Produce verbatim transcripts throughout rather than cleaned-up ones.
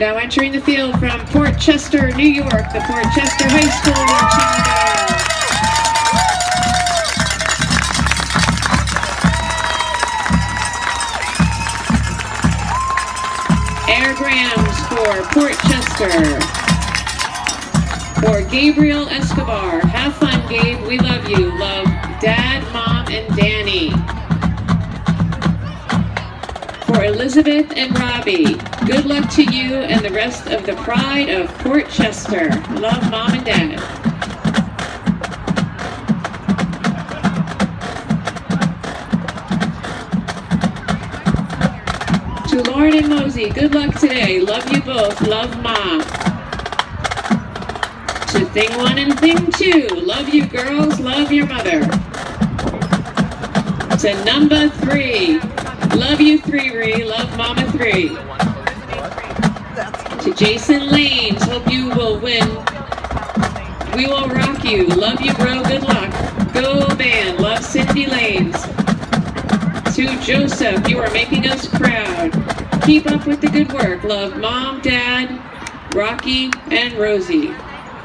Now entering the field from Port Chester, New York, the Port Chester High School marching band. Air Grams for Port Chester. For Gabriel Escobar. Have fun, Gabe. We love you. Love Dad, Mom, and Danny. For Elizabeth and Robbie. Good luck to you and the rest of the pride of Port Chester. Love, Mom and Dad. To Lauren and Mosey, good luck today. Love you both. Love, Mom. To Thing One and Thing Two, love you girls. Love your mother. To Number Three, love you Three Ree. Love Mama Three. To Jason Lanes, hope you will win. We will rock you. Love you, bro. Good luck. Go band. Love Cindy Lanes. To Joseph, you are making us proud. Keep up with the good work. Love Mom, Dad, Rocky, and Rosie.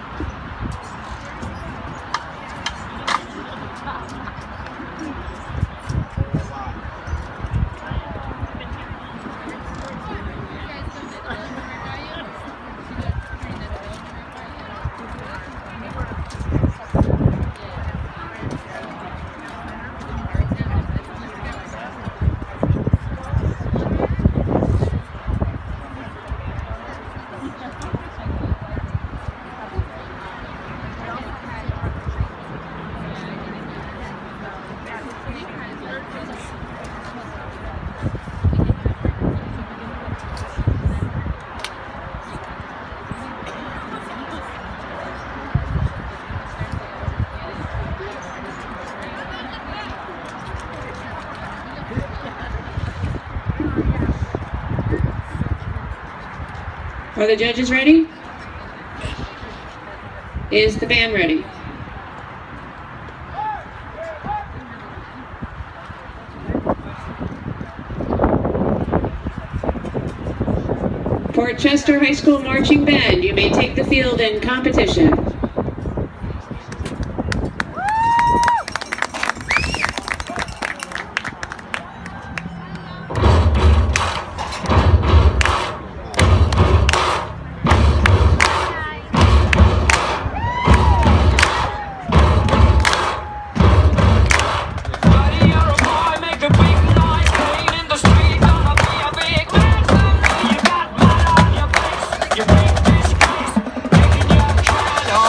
Are the judges ready? Is the band ready? Port Chester High School Marching Band, you may take the field in competition. You make this case, making your kind of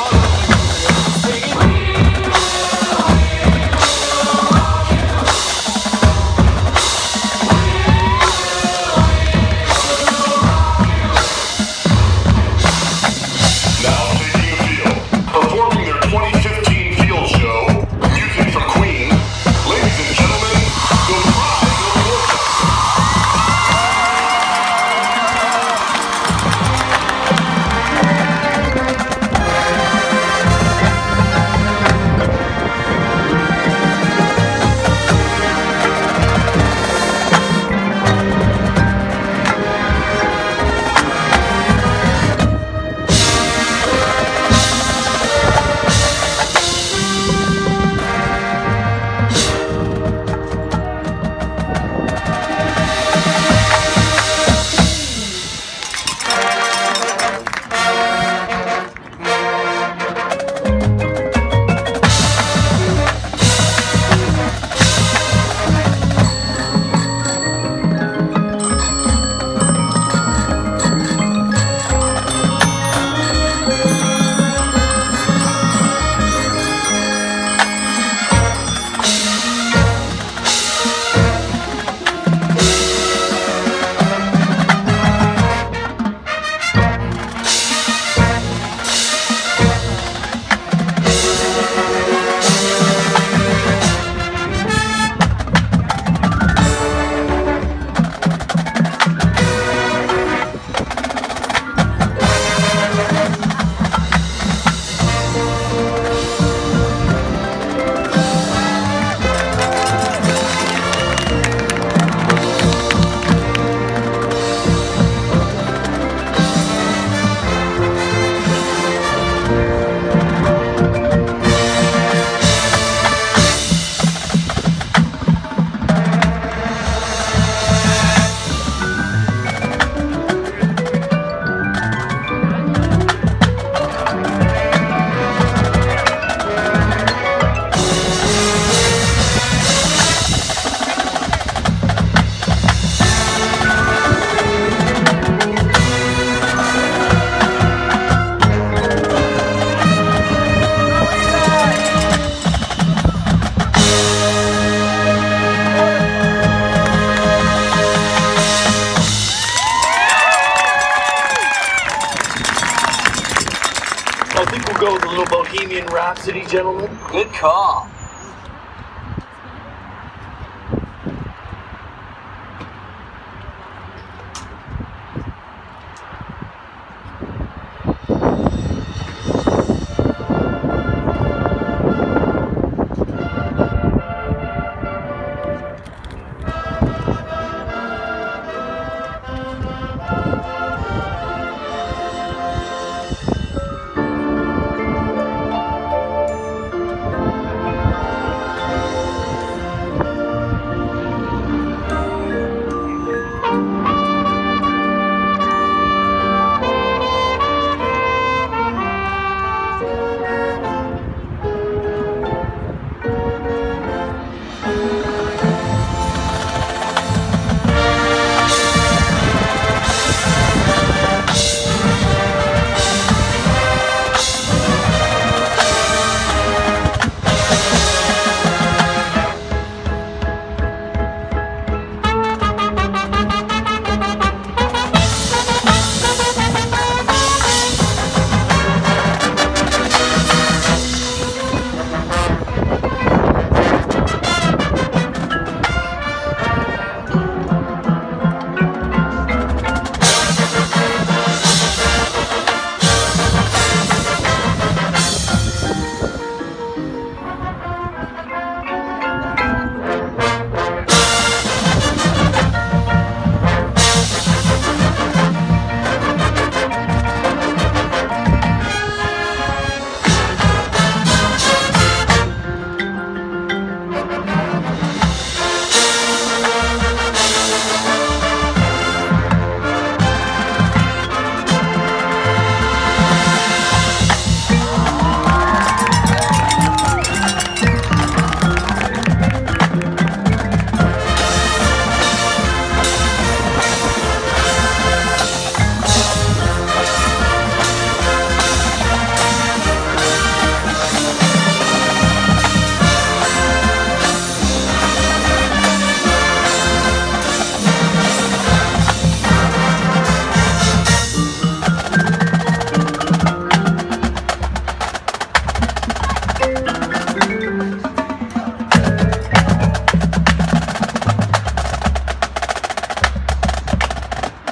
I think we'll go with a little Bohemian Rhapsody, gentlemen. Good call.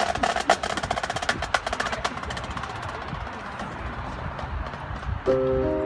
you